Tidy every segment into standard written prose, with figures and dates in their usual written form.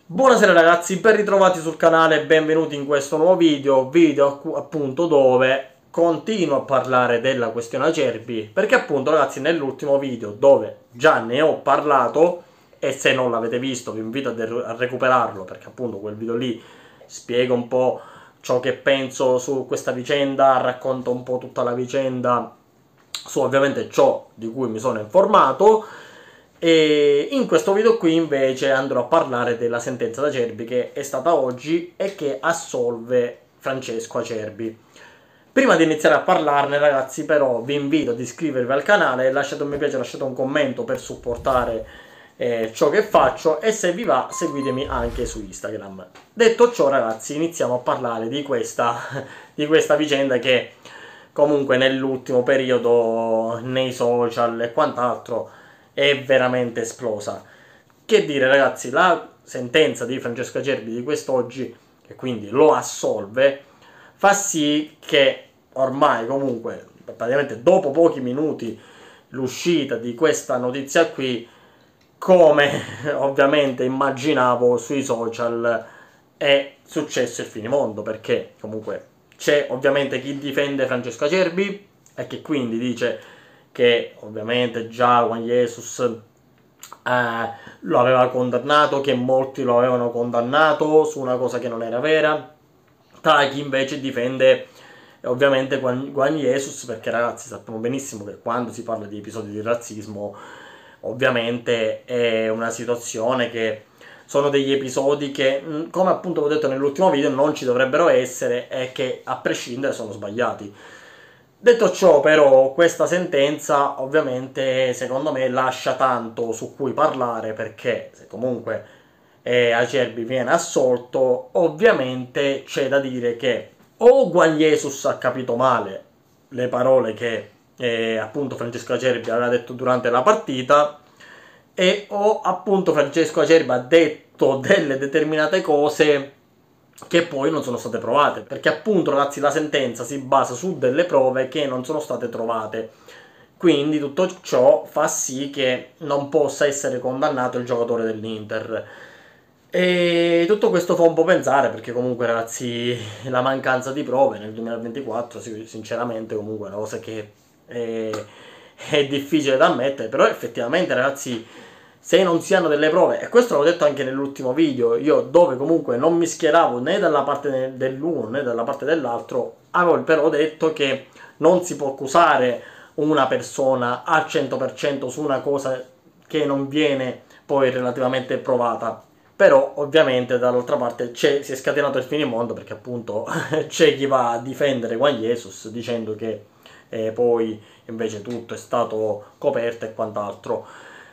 Buonasera ragazzi, ben ritrovati sul canale e benvenuti in questo nuovo video appunto dove continuo a parlare della questione Acerbi, perché appunto ragazzi nell'ultimo video dove già ne ho parlato, e se non l'avete visto vi invito a recuperarlo, perché appunto quel video lì spiega un po' ciò che penso su questa vicenda, racconta un po' tutta la vicenda, su ovviamente ciò di cui mi sono informato. E in questo video qui invece andrò a parlare della sentenza d'Acerbi che è stata oggi e che assolve Francesco Acerbi. Prima di iniziare a parlarne ragazzi però vi invito ad iscrivervi al canale, lasciate un mi piace, lasciate un commento per supportare ciò che faccio e se vi va seguitemi anche su Instagram. Detto ciò ragazzi iniziamo a parlare di di questa vicenda che comunque nell'ultimo periodo nei social e quant'altro è veramente esplosa. Che dire ragazzi, la sentenza di Francesco Acerbi di quest'oggi, che quindi lo assolve, fa sì che ormai comunque praticamente dopo pochi minuti l'uscita di questa notizia qui, come ovviamente immaginavo sui social, è successo il finimondo, perché comunque c'è ovviamente chi difende Francesco Acerbi e che quindi dice che ovviamente già Juan Jesus lo aveva condannato, che molti lo avevano condannato su una cosa che non era vera, tra chi invece difende ovviamente Juan Jesus, perché ragazzi sappiamo benissimo che quando si parla di episodi di razzismo ovviamente è una situazione che sono degli episodi che, come appunto ho detto nell'ultimo video, non ci dovrebbero essere e che a prescindere sono sbagliati. Detto ciò, però, questa sentenza ovviamente secondo me lascia tanto su cui parlare, perché se comunque Acerbi viene assolto, ovviamente c'è da dire che o Juan Jesus ha capito male le parole che appunto Francesco Acerbi aveva detto durante la partita, e o appunto Francesco Acerbi ha detto delle determinate cose che poi non sono state provate, perché appunto ragazzi la sentenza si basa su delle prove che non sono state trovate, quindi tutto ciò fa sì che non possa essere condannato il giocatore dell'Inter. E tutto questo fa un po' pensare, perché comunque ragazzi la mancanza di prove nel 2024 sinceramente comunque è una cosa che è difficile da ammettere, però effettivamente ragazzi se non si hanno delle prove, e questo l'ho detto anche nell'ultimo video, io dove comunque non mi schieravo né dalla parte dell'uno né dalla parte dell'altro, avevo però detto che non si può accusare una persona al 100% su una cosa che non viene poi relativamente provata. Però ovviamente dall'altra parte si è scatenato il finimondo, perché appunto c'è chi va a difendere Juan Jesus dicendo che poi invece tutto è stato coperto e quant'altro.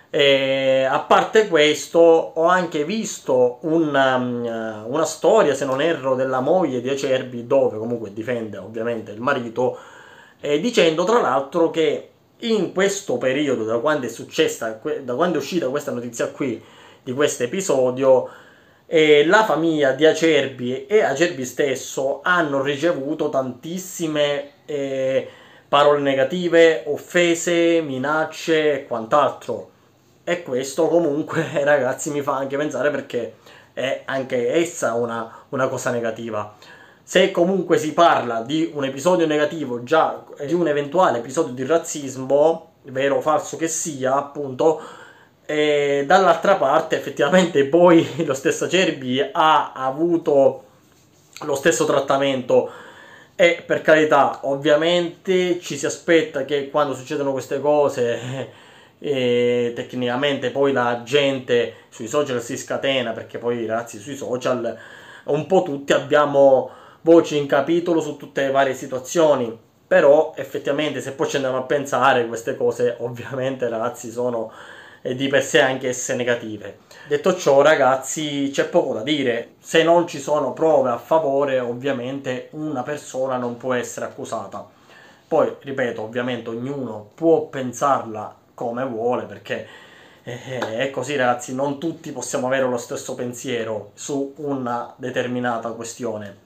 A parte questo, ho anche visto una storia, se non erro, della moglie di Acerbi, dove comunque difende ovviamente il marito, dicendo tra l'altro che in questo periodo, da quando è successa, da quando è uscita questa notizia qui, di questo episodio, la famiglia di Acerbi e Acerbi stesso hanno ricevuto tantissime parole negative, offese, minacce e quant'altro. E questo comunque, ragazzi, mi fa anche pensare, perché è anche essa una cosa negativa. Se comunque si parla di un episodio negativo, già di un eventuale episodio di razzismo, vero o falso che sia, appunto, e dall'altra parte effettivamente poi lo stesso Acerbi ha avuto lo stesso trattamento, e per carità ovviamente ci si aspetta che quando succedono queste cose tecnicamente poi la gente sui social si scatena, perché poi ragazzi sui social un po' tutti abbiamo voci in capitolo su tutte le varie situazioni, però effettivamente se poi ci andiamo a pensare queste cose ovviamente ragazzi sono di per sé anche esse negative. Detto ciò ragazzi c'è poco da dire, se non ci sono prove a favore ovviamente una persona non può essere accusata. Poi ripeto, ovviamente ognuno può pensarla come vuole, perché è così ragazzi, non tutti possiamo avere lo stesso pensiero su una determinata questione.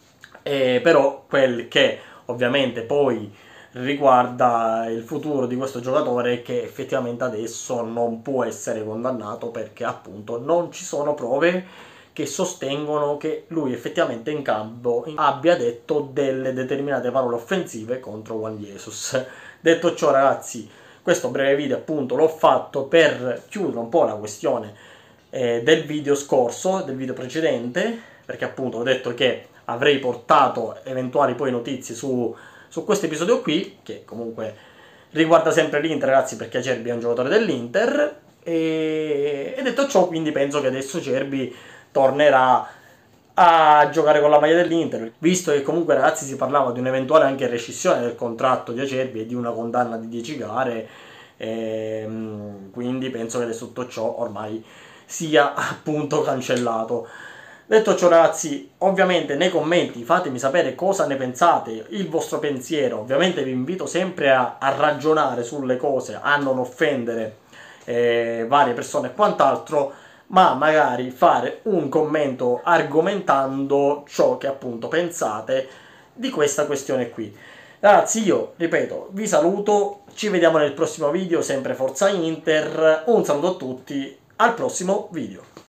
Però quel che ovviamente poi riguarda il futuro di questo giocatore, che effettivamente adesso non può essere condannato perché appunto non ci sono prove che sostengono che lui effettivamente in campo abbia detto delle determinate parole offensive contro Juan Jesus. Detto ciò, ragazzi, questo breve video appunto l'ho fatto per chiudere un po' la questione del video scorso, del video precedente, perché appunto ho detto che avrei portato eventuali poi notizie su questo episodio qui, che comunque riguarda sempre l'Inter, ragazzi, perché Acerbi è un giocatore dell'Inter, e detto ciò, quindi penso che adesso Acerbi tornerà a giocare con la maglia dell'Inter, visto che comunque, ragazzi, si parlava di un'eventuale anche rescissione del contratto di Acerbi e di una condanna di 10 gare, quindi penso che adesso tutto ciò ormai sia appunto cancellato. Detto ciò, ragazzi, ovviamente nei commenti fatemi sapere cosa ne pensate, il vostro pensiero. Ovviamente vi invito sempre a ragionare sulle cose, a non offendere varie persone e quant'altro, ma magari fare un commento argomentando ciò che appunto pensate di questa questione qui. Ragazzi, io ripeto, vi saluto, ci vediamo nel prossimo video, sempre Forza Inter, un saluto a tutti, al prossimo video.